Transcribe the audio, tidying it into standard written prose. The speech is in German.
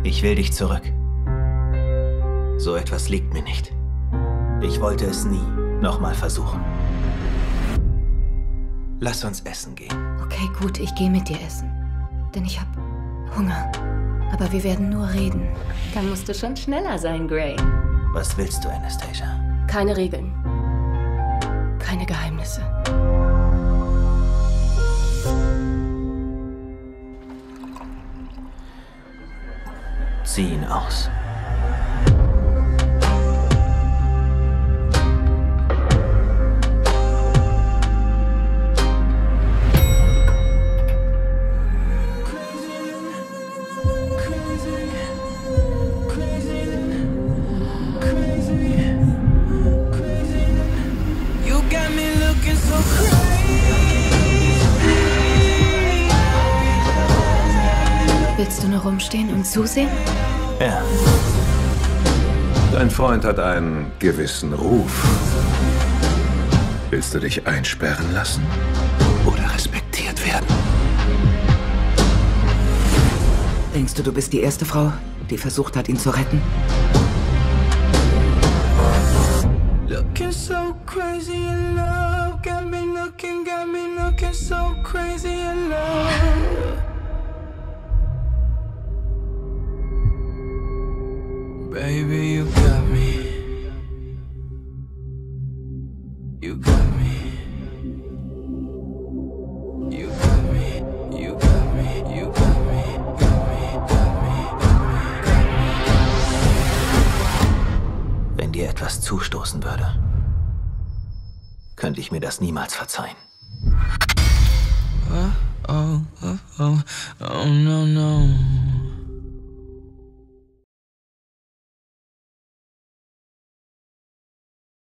Ich will dich zurück. So etwas liegt mir nicht. Ich wollte es nie nochmal versuchen. Lass uns essen gehen. Okay, gut, ich gehe mit dir essen. Denn ich hab Hunger. Aber wir werden nur reden. Dann musst du schon schneller sein, Grey. Was willst du, Anastasia? Keine Regeln. Keine Geheimnisse. Zieh ihn aus. Willst du nur rumstehen und zusehen? Ja. Dein Freund hat einen gewissen Ruf. Willst du dich einsperren lassen oder respektiert werden? Denkst du, du bist die erste Frau, die versucht hat, ihn zu retten? Looking so crazy in love, got me looking so crazy in love. Baby, you got me. You got me. You got me. You got me. You got me. Got me. Got me. Got me. Wenn dir etwas zustoßen würde, könnte ich mir das niemals verzeihen. Oh, oh, oh, oh, oh, no, no.